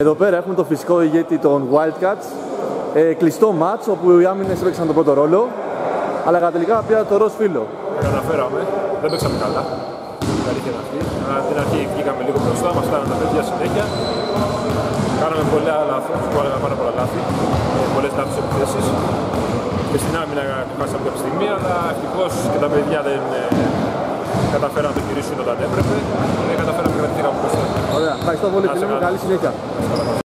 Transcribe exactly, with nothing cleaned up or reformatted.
Εδώ πέρα έχουμε το φυσικό ηγέτη των Wildcats. Ε, κλειστό μάτς όπου οι άμυνες έπαιξαν τον πρώτο ρόλο. Αλλά τελικά πήρα το ροζ φύλλο. Καταφέραμε, δεν παίξαμε καλά. Η αλήθεια είναι αυτή. Από την αρχή βγήκαμε λίγο μπροστά, μας κάνανε τα παιδιά συνέχεια. Κάναμε πολλά λάθη, πάρα πολλά λάθη, πολλές λάθος επιθέσεις. Και στην άμυνα χάσαμε κάποια στιγμή, αλλά ευτυχώς και τα παιδιά δεν καταφέραμε να το γυρίσουν όταν έπρεπε και καταφέραμε να κρατηθήκαμε μπροστά. Ωραία, ευχαριστώ πολύ φίλε μου, καλή συνέχεια.